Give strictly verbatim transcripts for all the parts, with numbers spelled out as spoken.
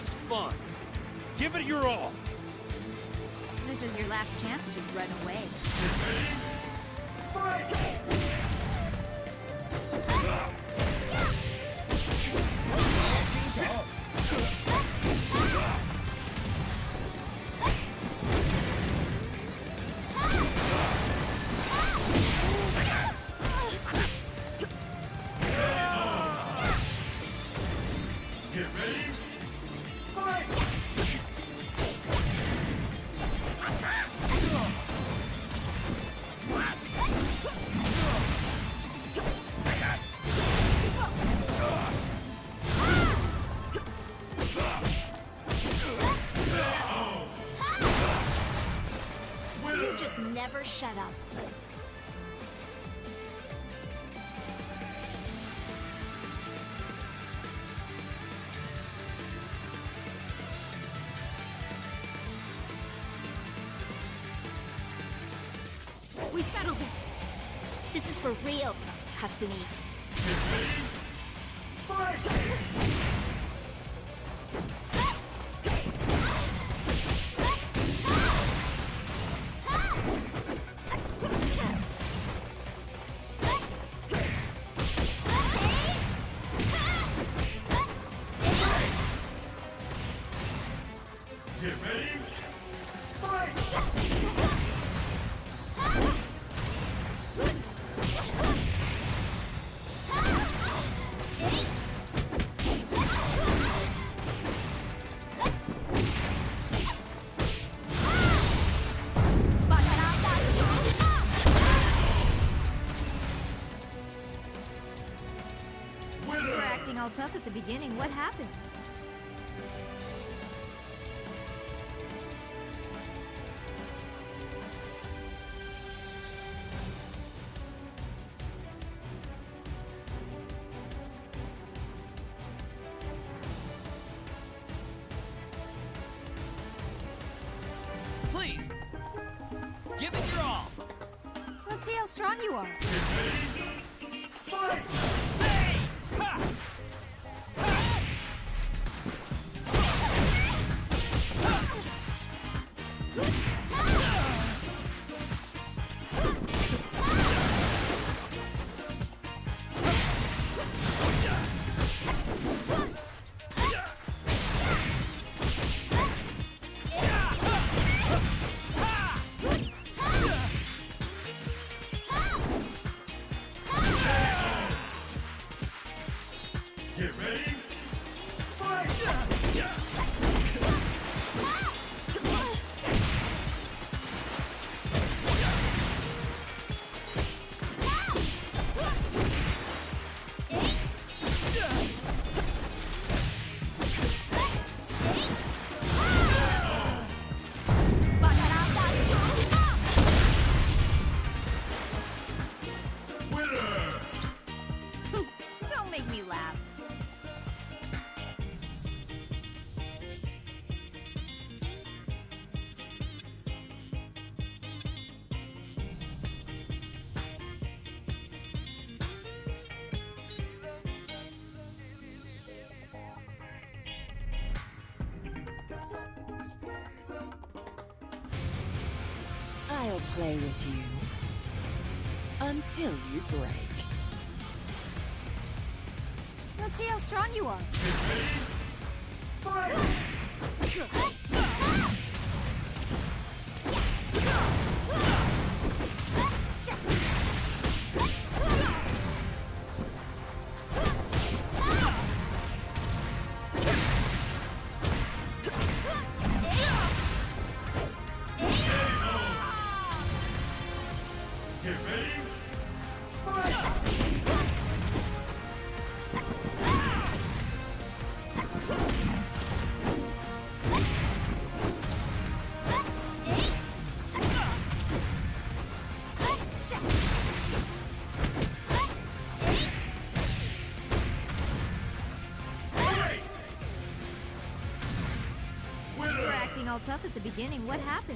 looks fun. Give it your all. This is your last chance to run away. Fight! Get ready! Fight! You just never shut up. We settle this. This is for real, Kasumi. Get ready! Fight! Get ready! Fight! You were acting all tough at the beginning. What happened? Please. Give it your all. Let's see how strong you are. Fight! Say! Ha! Get ready! Fight! Winner! Don't make me laugh. I'll play with you until you break. Let's see how strong you are. Fight! Get ready! Fight! You were acting all tough at the beginning. What happened?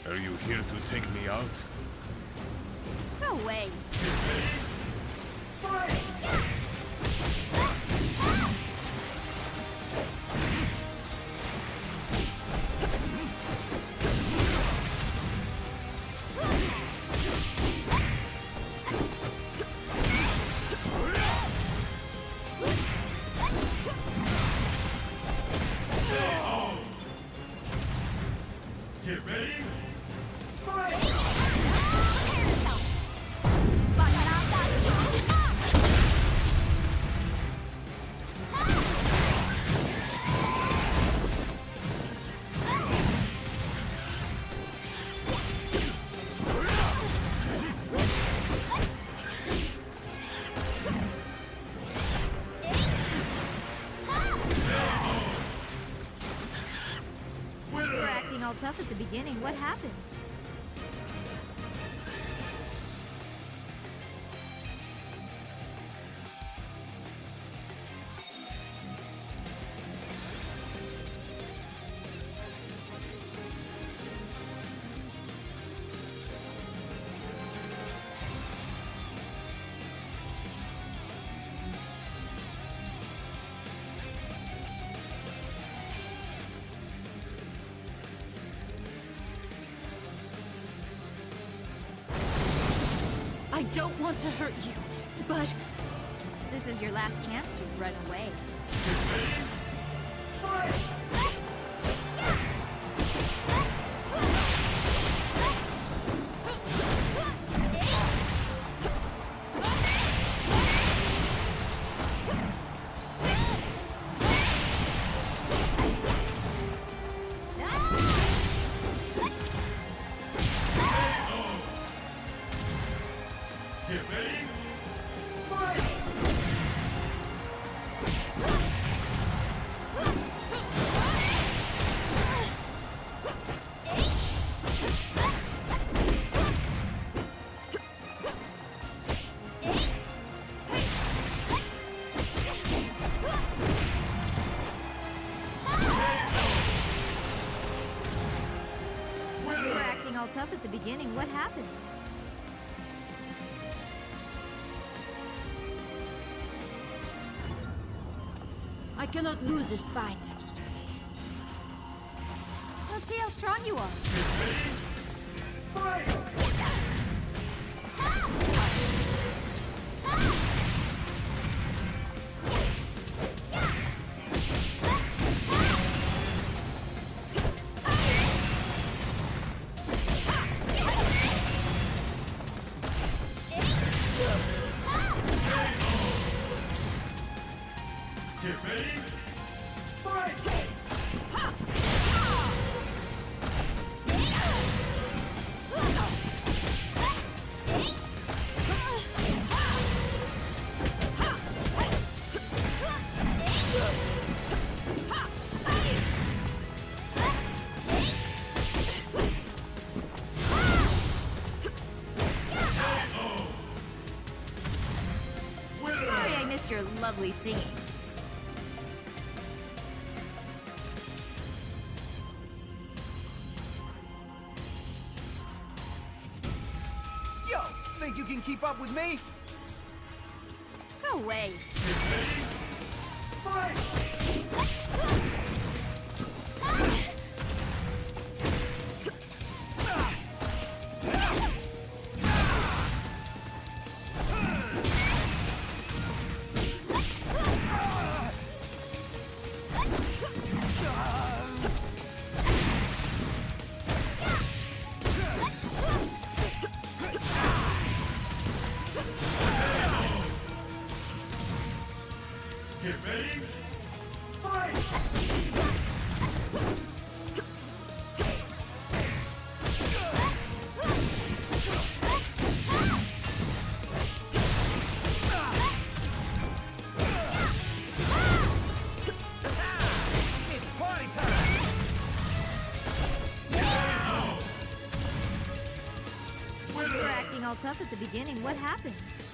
Are you here to take me out? No way. Fight! Get ready! Fight! Prepare yourself. Winner! We're acting all tough at the beginning. What happened? I don't want to hurt you, but This is your last chance to run away. Fight! Get ready! Fight! We're Winner! acting all tough at the beginning. What happened? I cannot lose this fight. Let's see how strong you are. Fight! Get ready! Fight! Sorry I missed your lovely singing. Yo, think you can keep up with me? No way. Fight! Get ready! Fight! It's party time! Winner! We're acting all tough at the beginning. What happened?